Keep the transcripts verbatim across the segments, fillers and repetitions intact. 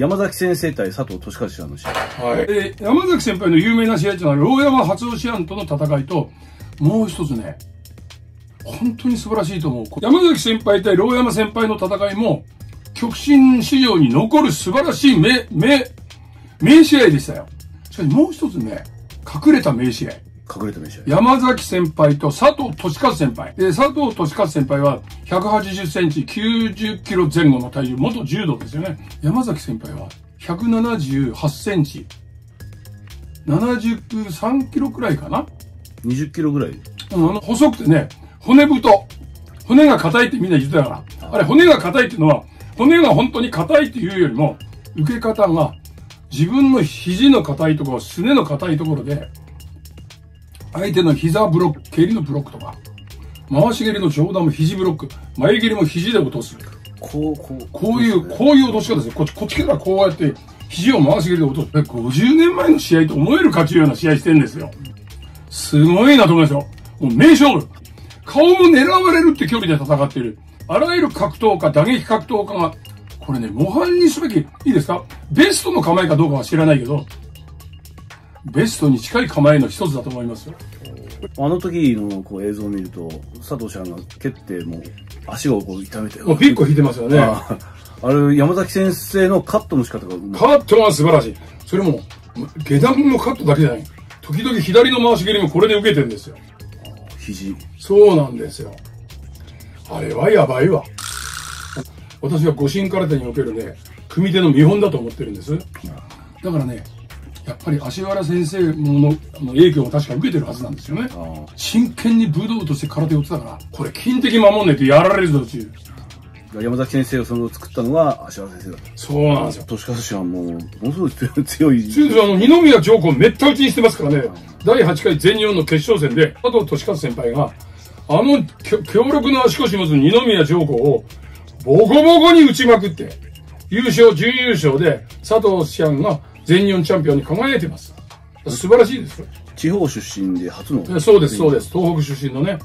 山崎先生対佐藤俊和さんの試合。 はい。で、山崎先輩の有名な試合っていうのは、ローヤマ初押し案との戦いと、もう一つね、本当に素晴らしいと思う。山崎先輩対ローヤマ先輩の戦いも、極真史上に残る素晴らしい名、名、名試合でしたよ。しかしもう一つね、隠れた名試合。 隠れた名試合。 山崎先輩と佐藤俊和先輩。で、佐藤俊和先輩はひゃくはちじゅっセンチ、きゅうじゅっキロ前後の体重、元柔道ですよね。山崎先輩はひゃくななじゅうはちセンチ、ななじゅうさんキロくらいかな。 にじゅっキロぐらい。 うん、あの、細くてね、骨太。骨が硬いってみんな言ってたから。あれ、骨が硬いっていうのは、骨が本当に硬いっていうよりも、受け方が自分の肘の硬いところ、すねの硬いところで、相手の膝ブロック、蹴りのブロックとか、回し蹴りの上段も肘ブロック、前蹴りも肘で落とす。 こう、こう。 こういう、こういう落とし方ですよ。こっち、こっちからこうやって、肘を回し蹴りで落とす。ごじゅうねんまえの試合と思えるかというような試合してるんですよ。すごいなと思いますよ。もう名勝負。顔も狙われるって距離で戦っている。あらゆる格闘家、打撃格闘家が、これね、模範にすべき、いいですか？ベストの構えかどうかは知らないけど、ベストに近い構えの一つだと思いますよ。 あの時のこう映像を見ると、佐藤ちゃんが蹴ってもう足をこう痛めて。 もうピッコ引いてますよね。 あ, あれ、山崎先生のカットの仕方がうまい。 カットが素晴らしい。それも、下段のカットだけじゃない。時々左の回し蹴りもこれで受けてるんですよ。 肘。 そうなんですよ。あれはやばいわ。私は護身空手におけるね、組手の見本だと思ってるんです。だからね、やっぱり芦原先生の影響を確か受けてるはずなんですよね。真剣に武道として空手をやってたから、これ金的守んねえとやられるぞっていう。 山崎先生をその作ったのは芦原先生だった。 そうなんですよ。 俊和氏はもう、ものすごい強い。 強いです。あの、二宮上皇めった打ちにしてますからね。だいはちかい全日本の決勝戦で、佐藤俊和先輩が、あの強力な足腰持つ二宮上皇をボコボコに打ちまくって、優勝、準優勝で佐藤氏が全日本チャンピオンに輝いてます。素晴らしいです。 地方出身で初の。 そうです、そうです。東北出身のね。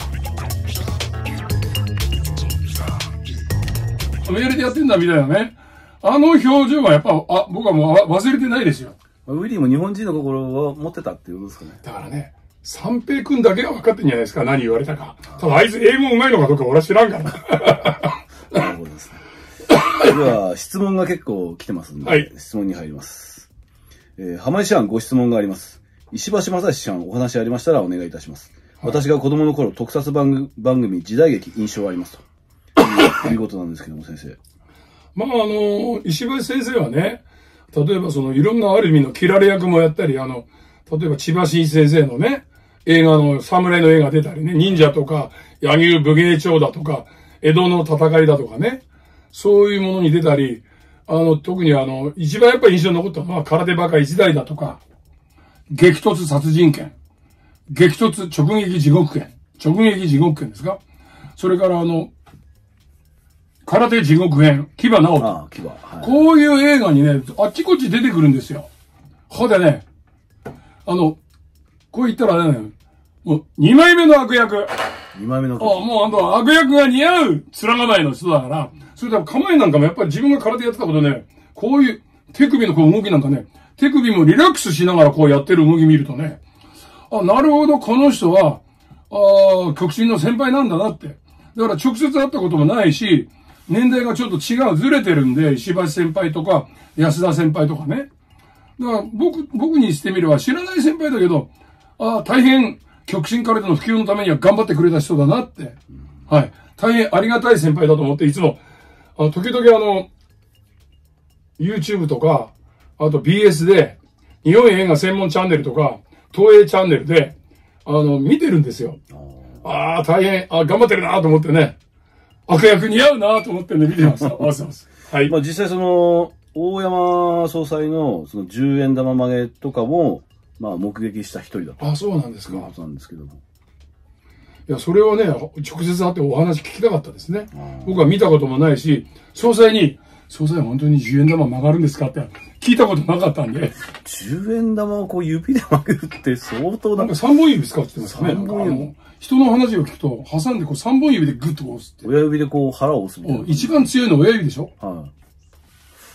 メールでやってんだみたいなね。あの表情はやっぱ、あ、僕はもう忘れてないですよ。 ウィリーも日本人の心を持ってたっていうことですかね。 だからね、三平君だけは分かってんじゃないですか、何言われたか。ただあいつ英語上手いのかどうか俺は知らんからな。 なるほどですね。では、質問が結構来てますんで、はい、質問に入ります。えー、浜井師範ご質問があります。石橋正史師範お話ありましたらお願いいたします。はい、私が子供の頃、特撮番組、時代劇印象ありますと。いうことなんですけども、先生。 まあ、あの、石橋先生はね、例えばその、いろんなある意味の切られ役もやったり、あの、例えば千葉真一先生のね、映画の、侍の映画出たりね、忍者とか、柳生武芸帳だとか、江戸の戦いだとかね、そういうものに出たり、あの、特にあの、一番やっぱり印象に残ったのは、空手バカ一代だとか、激突殺人剣、激突直撃地獄剣、直撃地獄剣ですか？それからあの、空手地獄編、牙直人。 ああ、牙。はい、 こういう映画にね、あっちこっち出てくるんですよ。ここでね、あの、こう言ったらね、もう、二枚目の悪役。 二枚目の悪役。もう、あの、悪役が似合う面構えの人だから、それで構えなんかもやっぱり自分が空手やってたことね、こういう手首のこう動きなんかね、手首もリラックスしながらこうやってる動き見るとね、あ、なるほど、この人は、ああ、極真の先輩なんだなって。だから直接会ったこともないし、年代がちょっと違う、ずれてるんで、石橋先輩とか、安田先輩とかね。だから僕、僕にしてみれば知らない先輩だけど、ああ、大変極真空手の普及のためには頑張ってくれた人だなって。はい。大変ありがたい先輩だと思って、いつも、あの、時々あの、YouTube とか、あと ビーエス で、日本映画専門チャンネルとか、東映チャンネルで、あの、見てるんですよ。ああ、大変、あ頑張ってるなと思ってね。悪役似合うなと思ってね、見てます。合わせます。はい。 まあ実際その、大山総裁のそのじゅうえん玉曲げとかも、まあ目撃した一人だと。 あ、そうなんですか。 いうことなんですけども。 いや、それはね、直接会ってお話聞きたかったですね。僕は見たこともないし、総裁に、総裁本当にじゅうえん玉曲がるんですかって聞いたことなかったんで。 じゅうえん玉をこう指で曲げるって相当なんかさんぼん指使ってますかね。なんかあの、人の話を聞くと、挟んでこうさんぼん指でグッと押すって。 親指でこう腹を押すみたいな。 一番強いのは親指でしょ？ はい。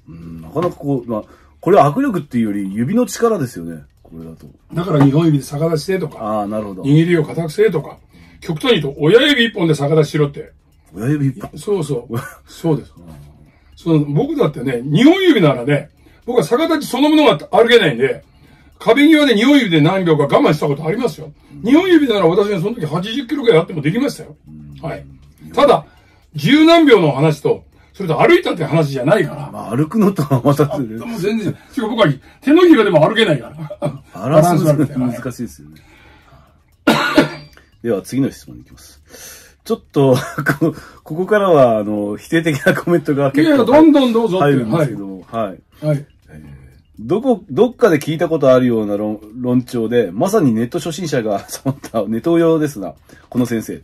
うん、なかなかこう、まあ、これは握力っていうより指の力ですよね。これだと。 だからにほん指で逆立ちしてとか。 ああ、なるほど。 握りを固くせとか。極端に言うと、親指一本で逆立ちしろって。 親指一本そうそう。そうです。その僕だってね、にほん指ならね、僕は逆立ちそのものが歩けないんで、壁際でにほん指で何秒か我慢したことありますよ。にほん指なら私がその時はちじゅっキロぐらいあってもできましたよ。はい。ただ、十何秒の話と、それと歩いたって話じゃないから。 まあ、歩くのとはまた。 もう全然。しかも僕は手のひらでも歩けないから。 バランスが難しいですよね。では次の質問に行きます。ちょっと、ここからは、あの、否定的なコメントが結構。いやいや、 どんどんどうぞ。 入るんですけども、はい。はい。 はい。 どこ、どっかで聞いたことあるような論、論調で、まさにネット初心者が触ったネトウヨですな、この先生。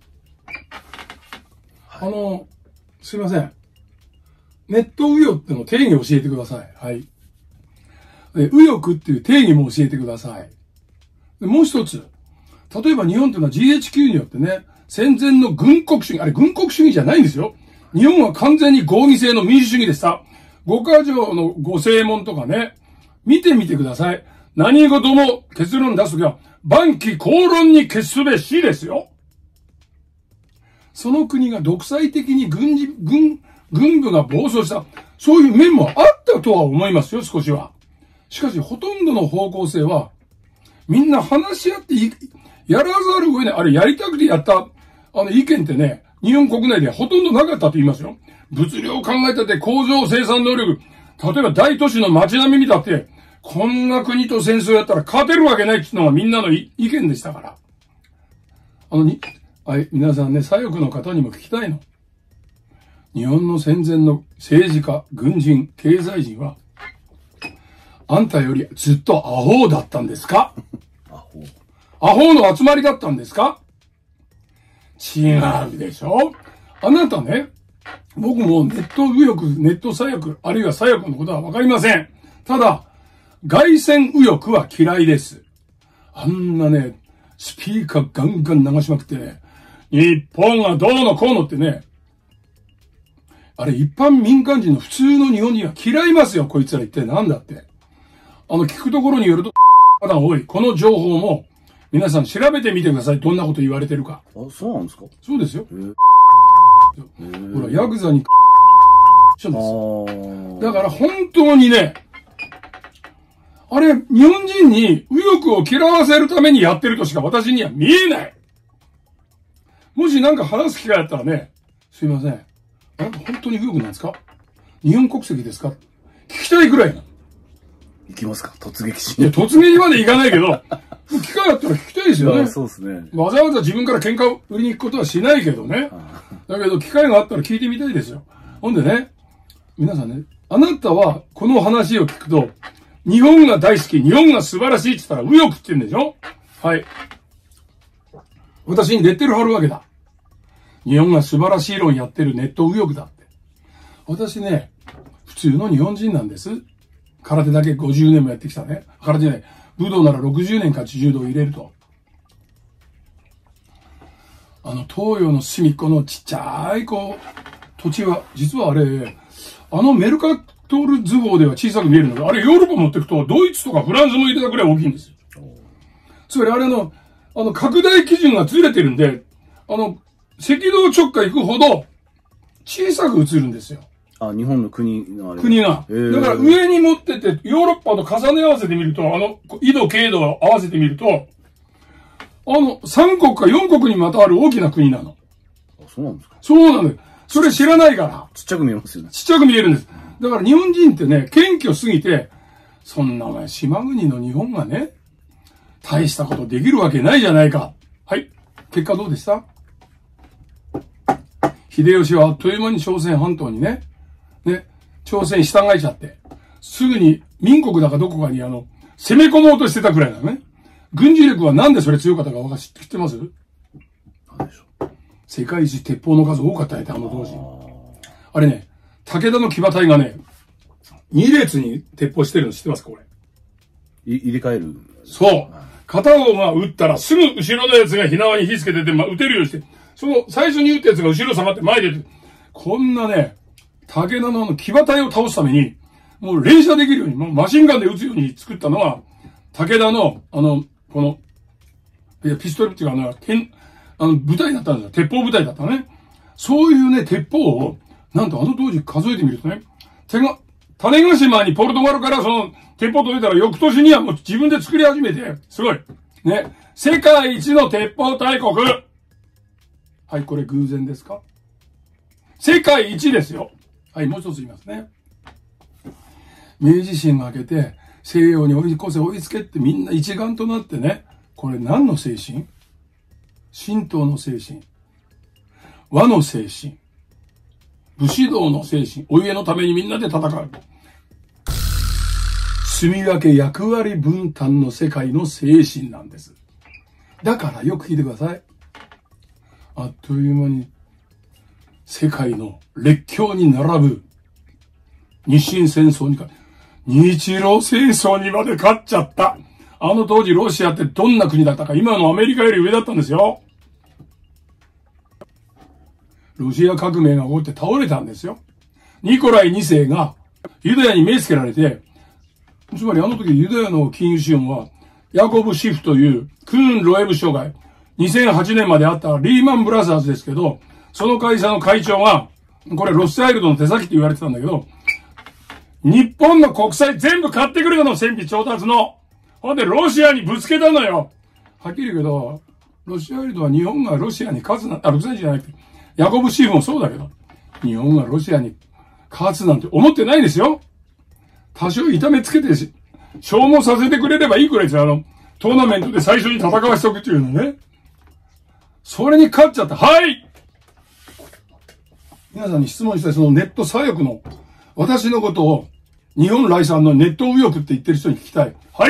あの、すいません。ネット右翼っての定義を教えてください。はい。で、右翼っていう定義も教えてください。で、もう一つ。例えば日本っていうのは ジーエイチキュー によってね、戦前の軍国主義、あれ軍国主義じゃないんですよ。日本は完全に合議制の民主主義でした。五箇条のご正門とかね、見てみてください。何事も結論出すときは、万機公論に決すべしですよ。その国が独裁的に軍事、軍、軍部が暴走した、そういう面もあったとは思いますよ、少しは。しかし、ほとんどの方向性は、みんな話し合ってい、やらざるを得ない。あれ、やりたくてやった、あの、意見ってね、日本国内ではほとんどなかったと言いますよ。物量を考えたって工場生産能力、例えば大都市の街並み見たって、こんな国と戦争やったら勝てるわけないっていうのがみんなの意見でしたから。あのに、はい、皆さんね、左翼の方にも聞きたいの。日本の戦前の政治家、軍人、経済人は、あんたよりずっとアホだったんですか？アホ。アホの集まりだったんですか？違うでしょ？あなたね、僕もネット右翼、ネット左翼、あるいは左翼のことはわかりません。ただ、外旋右翼は嫌いです。あんなね、スピーカーガンガン流しまくってね、日本はどうのこうのってね、あれ一般民間人の普通の日本人は嫌いますよ、こいつら一体なんだって。あの、聞くところによると、まだ多い。この情報も、皆さん調べてみてください。どんなこと言われてるか。 あ、そうなんですか？ そうですよ。ほら、ヤクザに、一緒です。だから本当にね、あれ、日本人に右翼を嫌わせるためにやってるとしか私には見えない。もしなんか話す機会あったらね、すいません。あなた本当に右翼なんですか？日本国籍ですか？聞きたいくらいなの。 行きますか？突撃しに。 いや、突撃まで行かないけど、機会あったら聞きたいですよね。 そうですね。 わざわざ自分から喧嘩を売りに行くことはしないけどね。だけど、機会があったら聞いてみたいですよ。ほんでね、皆さんね、あなたはこの話を聞くと、日本が大好き、日本が素晴らしいって言ったら右翼って言うんでしょ？はい。私にレッテル貼るわけだ。日本が素晴らしい論やってるネット右翼だって。私ね、普通の日本人なんです。空手だけごじゅうねんもやってきたね。空手じゃない。武道ならろくじゅうねんか柔道を入れると。あの、東洋の隅っこのちっちゃい、こう、土地は、実はあれ、あのメルカトール図法では小さく見えるのが、あれヨーロッパ持っていくと、ドイツとかフランスも入れたくらい大きいんですよ。つまりあれの、あの、拡大基準がずれてるんで、あの、赤道直下行くほど、小さく映るんですよ。 あ、日本の国のあれ。 国が。だから上に持ってて、ヨーロッパと重ね合わせてみると、あの、緯度、経度を合わせてみると、あの、さん国かよん国にまたある大きな国なの。 あ、そうなんですか？ そうなのよ。それ知らないから。 ちっちゃく見えますよね。 ちっちゃく見えるんです。だから日本人ってね、謙虚すぎて、そんなお前、島国の日本がね、大したことできるわけないじゃないか。はい。結果どうでした？秀吉はあっという間に朝鮮半島にね、ね、朝鮮従えちゃって、すぐに民国だかどこかにあの、攻め込もうとしてたくらいなのね。軍事力はなんでそれ強かったかわか知ってます？ 何でしょう。 世界一鉄砲の数多かったやて、あの当時。あれね、武田の騎馬隊がね、二列に鉄砲してるの知ってますかこれ。 い、入れ替える。 そう。片方が撃ったらすぐ後ろのやつが火縄に火つけてて、まあ、撃てるようにして、その最初に撃ったやつが後ろ下がって前で、こんなね、 武田のあの騎馬隊を倒すために、もう連射できるように、もうマシンガンで撃つように作ったのは、武田の、あの、この、いや、ピストルっていうか、あの、剣、あの、部隊だったんですよ。鉄砲部隊だったね。そういうね、鉄砲を、なんとあの当時数えてみるとね、手が、種子島にポルトガルからその鉄砲届いたら翌年にはもう自分で作り始めて、すごい。ね。世界一の鉄砲大国。はい、これ偶然ですか？世界一ですよ。はい、もう一つ言いますね。明治維新が明けて、西洋に追い越せ追いつけってみんな一丸となってね、これ何の精神？神道の精神。和の精神。武士道の精神。お家のためにみんなで戦う。住み分け役割分担の世界の精神なんです。だからよく聞いてください。あっという間に世界の列強に並ぶ日清戦争にか、日露戦争にまで勝っちゃった。あの当時ロシアってどんな国だったか、今のアメリカより上だったんですよ。ロシア革命が起こって倒れたんですよ。ニコライにせいがユダヤに目つけられて、つまりあの時ユダヤの金融資本はヤコブ・シフというクーン・ロエブ商会、にせんはちねんまであったリーマン・ブラザーズですけど、その会社の会長が、これロスチャイルドの手先って言われてたんだけど、日本の国債全部買ってくれたの、戦費調達の。ほんでロシアにぶつけたのよ。はっきり言うけど、ロシアワイルドは日本がロシアに勝つな、あ、ロシアじゃなくて、ヤコブ・シーフもそうだけど、日本がロシアに勝つなんて思ってないですよ。多少痛めつけて消耗させてくれればいいくらいですよ。あの、トーナメントで最初に戦わせておくっていうのね。それに勝っちゃった。はい！皆さんに質問したい、そのネット左翼の、私のことを日本来産のネット右翼って言ってる人に聞きたい。はい！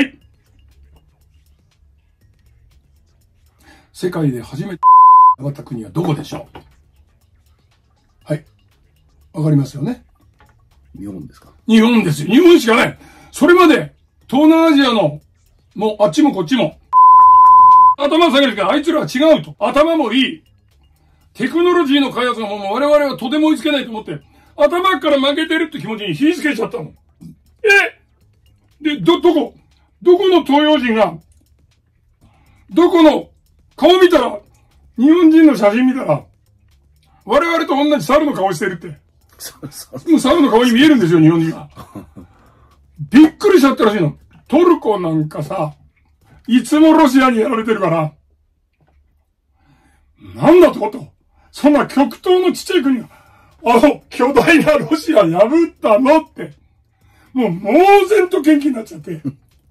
世界で初めて上がった国はどこでしょう？はい。わかりますよね。 日本ですか？ 日本ですよ。日本しかない。それまで、東南アジアの、もうあっちもこっちも、頭下げるからあいつらは違うと。頭もいい。テクノロジーの開発がもう我々はとても追いつけないと思って、頭から負けてるって気持ちに火つけちゃったの。えで、ど、どこどこの東洋人が、どこの顔見たら、日本人の写真見たら、我々と同じ猿の顔してるって。もう猿の顔に見えるんですよ、日本人が。びっくりしちゃったらしいの。トルコなんかさ、いつもロシアにやられてるから、なんだとと。そんな極東のちっちゃい国が、あの巨大なロシア破ったのって、もう猛然と元気になっちゃって、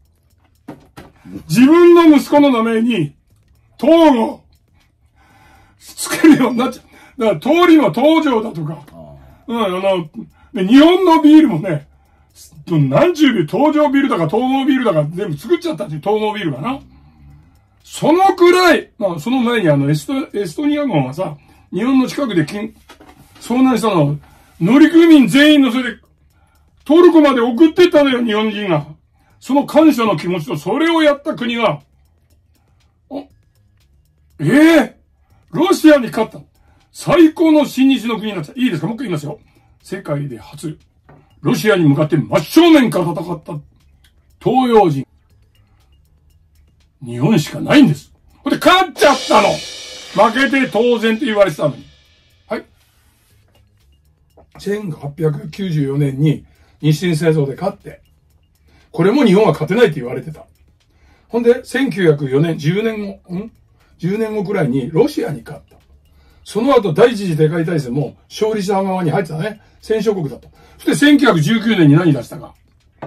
自分の息子の名前に、東郷、つけるようになっちゃう。だから通りの東条だとか、うん、あの、日本のビールもね、何十ビル、東条ビールだか東郷ビールだか全部作っちゃったっていう東郷ビールがな。そのくらい、まあその前にあのエスト、エストニア軍はさ、日本の近くで金遭難したの、乗組員全員乗せて、トルコまで送ってったのよ、日本人が。その感謝の気持ちと、それをやった国が、あ、ええー、ロシアに勝った。最高の親日の国になった。いいですか？もう一回言いますよ。世界で初、ロシアに向かって真正面から戦った東洋人。日本しかないんです。ほんで、勝っちゃったの。負けて当然って言われてたのに。はい。せんはっぴゃくきゅうじゅうよねんに日清戦争で勝って、これも日本は勝てないって言われてた。ほんで、せんきゅうひゃくよねん、じゅうねんご、ん ?じゅう 年後くらいにロシアに勝った。その後、第一次世界大戦も勝利者側に入ってたね。戦勝国だった。そしてせんきゅうひゃくじゅうきゅうねんに何出したか。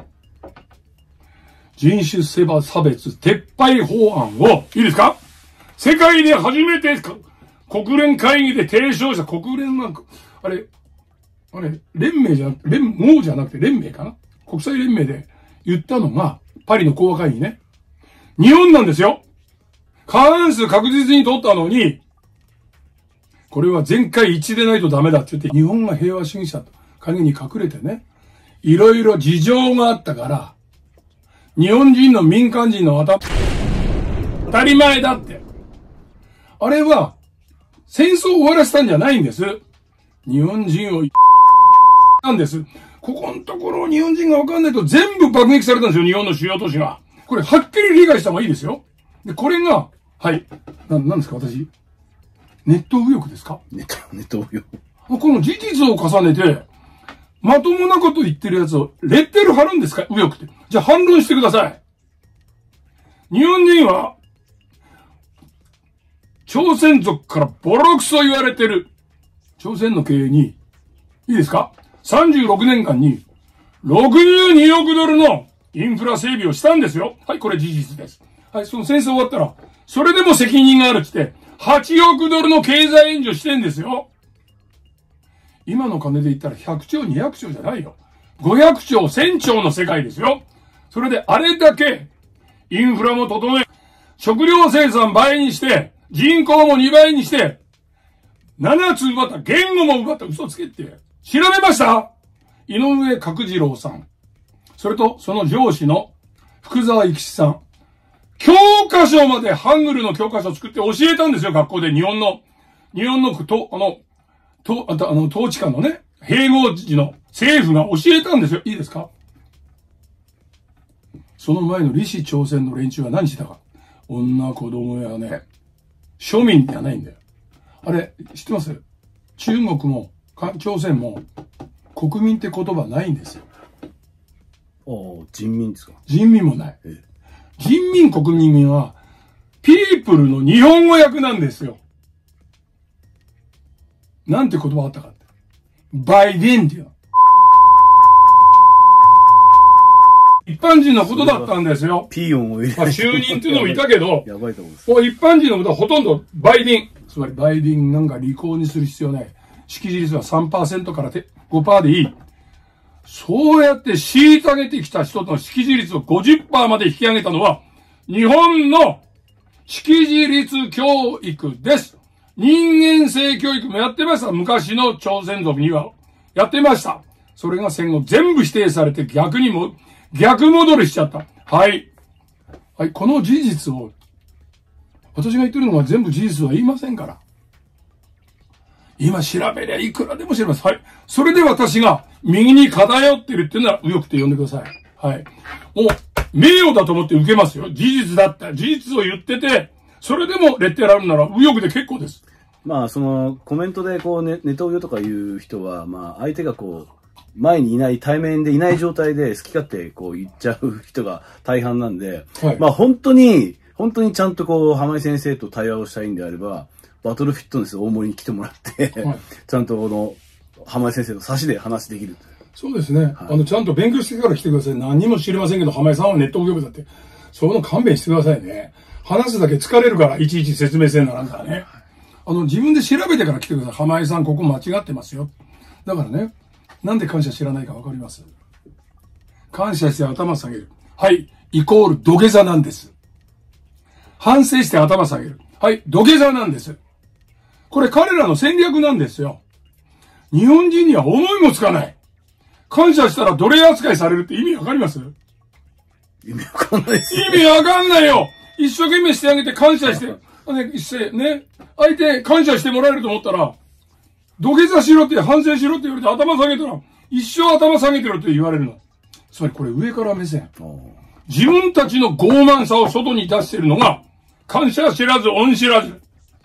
人種差別撤廃法案を、いいですか？世界で初めて国連会議で提唱した国連なんか、あれ、あれ、連盟じゃなくて、連盟じゃなくて連盟かな？国際連盟で言ったのが、パリの講和会議ね。日本なんですよ。過半数確実に取ったのに、これは全会一致でないとダメだって言って、日本が平和主義者と陰に隠れてね、いろいろ事情があったから、日本人の民間人の頭、当たり前だって。あれは、戦争を終わらせたんじゃないんです。日本人をなんです。ここのところ日本人がわかんないと全部爆撃されたんですよ、日本の主要都市が。これ、はっきり理解した方がいいですよ。で、これが、はい。な、なんですか、私。ネット右翼ですか？ ネット、ネット右翼。 この事実を重ねて、まともなこと言ってるやつを、レッテル貼るんですか？右翼って。じゃあ反論してください。日本人は、朝鮮族からボロクソ言われてる。朝鮮の経営に、いいですか？ さんじゅうろく 年間に、ろくじゅうにおくドルのインフラ整備をしたんですよ。はい、これ事実です。はい、その戦争終わったら、それでも責任があるって言って、はちおくドルの経済援助してんですよ。今の金で言ったらひゃくちょう、にひゃくちょうじゃないよ。ごひゃくちょう、せんちょうの世界ですよ。それであれだけ、インフラも整え、食料生産倍にして、人口もにばいにして、ななつ奪った、言語も奪った、嘘つけって。調べました？井上角次郎さん。それと、その上司の福沢諭吉さん。教科書までハングルの教科書を作って教えたんですよ、学校で。日本の、日本の、と、あの、と、あと、あの、統治下のね、併合時の政府が教えたんですよ。いいですか？その前の李氏朝鮮の連中は何してたか。女、子供やね、庶民じゃないんだよ。あれ、知ってます？中国も、朝鮮も、国民って言葉ないんですよ。 ああ、人民ですか？ 人民もない。人民国民は、ピープルの日本語訳なんですよ。なんて言葉あったかって。バイデンっていうの。一般人のことだったんですよ。 ピーヨンを入れまあ、就任っていうのもいたけど、 やばいと思うんです。 もう一般人のことはほとんどバイデン。つまりバイデンなんか履行にする必要ない。識字率は さんパーセント から ごパーセント でいい。そうやって虐げてきた人の識字率を ごじゅっパーセント まで引き上げたのは、日本の識字率教育です。人間性教育もやってました。昔の朝鮮族には。やってました。それが戦後全部否定されて逆にも、逆戻りしちゃった。はい。はい、この事実を、私が言ってるのは全部事実は言いませんから。今調べりゃいくらでも調べます。はい。それで私が右に偏ってるっていうのは右翼って呼んでください。はい。もう、名誉だと思って受けますよ。事実だった。事実を言ってて、それでもレッテルあるなら右翼で結構です。 まあ、その、コメントでこう、ネネトウヨとかいう人は、まあ、相手がこう、前にいない、対面でいない状態で好き勝手こう言っちゃう人が大半なんで、はい、まあ本当に、本当にちゃんとこう、浜井先生と対話をしたいんであれば、バトルフィットネス大森に来てもらって、はい、ちゃんとこの、浜井先生の差しで話できる。 そうですね。はい、あの、ちゃんと勉強してから来てください。何も知りませんけど、浜井さんはネット右翼だって。その勘弁してくださいね。話すだけ疲れるから、いちいち説明せんならんからね。あの、自分で調べてから来てください。浜井さん、ここ間違ってますよ。だからね、なんで感謝知らないかわかります？感謝して頭下げる。はい、イコール土下座なんです。反省して頭下げる。はい、土下座なんです。これ彼らの戦略なんですよ。日本人には思いもつかない。感謝したら奴隷扱いされるって意味わかります？ 意味わかんないです、 ね。意味わかんないよ。一生懸命してあげて感謝して、ね、一斉、ね、相手感謝してもらえると思ったら、土下座しろって反省しろって言われて頭下げたら、一生頭下げてろって言われるの。つまりこれ上から目線。自分たちの傲慢さを外に出しているのが、感謝知らず、恩知らず。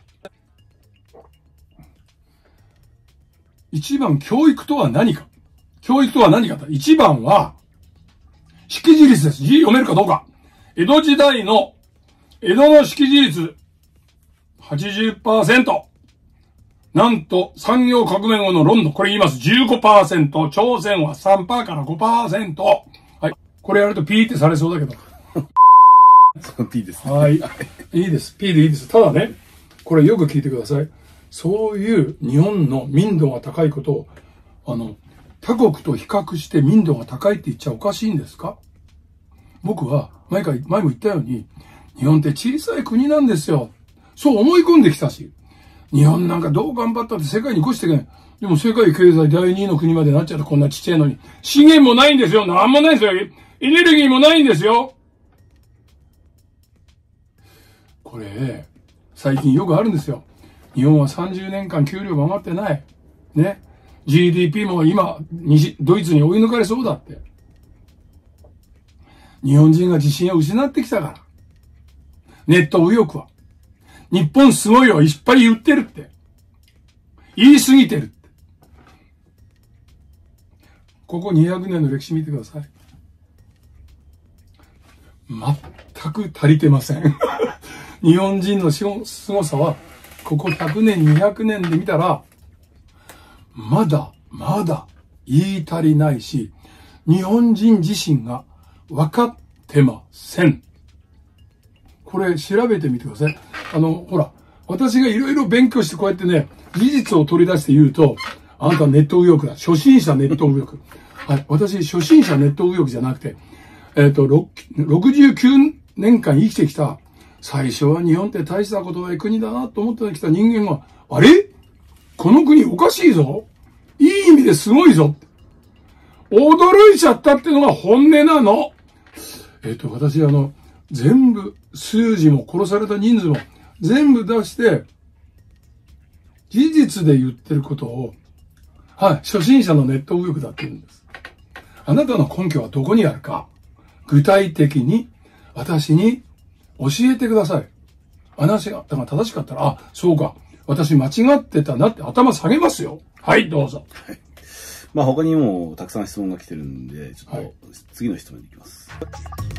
一番教育とは何か。教育とは何か。一番は、識字率です。字読めるかどうか。江戸時代の、江戸の識字率、はちじゅっパーセント。なんと、産業革命後のロンドン、これ言います。じゅうごパーセント。朝鮮は さんパーセント から ごパーセント。はい。これやるとピーってされそうだけど。 ピーですね。 はい。いいです。ピーでいいです。ただね、これよく聞いてください。そういう日本の民度が高いことを、あの、他国と比較して民度が高いって言っちゃおかしいんですか？僕は、前回、前も言ったように、日本って小さい国なんですよ。そう思い込んできたし。日本なんかどう頑張ったって世界に越していけない。でも世界経済だいにいの国までなっちゃったこんなちっちゃいのに。資源もないんですよ。なんもないんですよ。エネルギーもないんですよ。これ、最近よくあるんですよ。日本はさんじゅうねんかん給料が上がってない。ね。 ジーディーピー も今、西、ドイツに追い抜かれそうだって。日本人が自信を失ってきたから。ネット右翼は。日本すごいよ、いっぱい言ってるって。言い過ぎてるって。ここにひゃくねんの歴史見てください。全く足りてません。日本人の凄さは、ここひゃくねん、にひゃくねんで見たら、まだ、まだ言い足りないし、日本人自身が分かってません。これ調べてみてください。あの、ほら、私がいろいろ勉強してこうやってね、事実を取り出して言うと、あなたネット右翼だ。初心者ネット右翼。はい。私、初心者ネット右翼じゃなくて、えっと、ろくじゅうきゅうねんかん生きてきた、最初は日本って大したことない国だなと思ってきた人間が、あれこの国おかしいぞ。いい意味ですごいぞ。驚いちゃったってのが本音なの。えっと、私、あの、全部、数字も殺された人数も全部出して、事実で言ってることを、はい、初心者のネット右翼だって言うんです。あなたの根拠はどこにあるか、具体的に私に教えてください。話が正しかったら、あ、そうか、私間違ってたなって頭下げますよ。はい、どうぞ。はい、 まあ他にもたくさん質問が来てるんで、ちょっと次の質問に行きます。はい、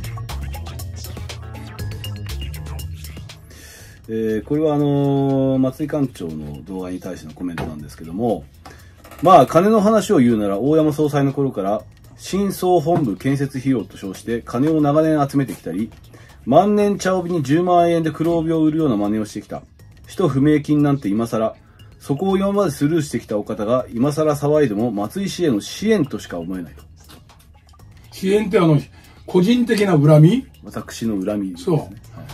えー、これはあのー、松井館長の動画に対してのコメントなんですけども、まあ金の話を言うなら大山総裁の頃から新総本部建設費用と称して金を長年集めてきたり、万年茶帯にじゅうまんえんで黒帯を売るような真似をしてきた。使途不明金なんて今更、そこを今までスルーしてきたお方が今更騒いでも松井氏への支援としか思えないと。 支援ってあの、個人的な恨み？ 私の恨みですね。 そう。 はい、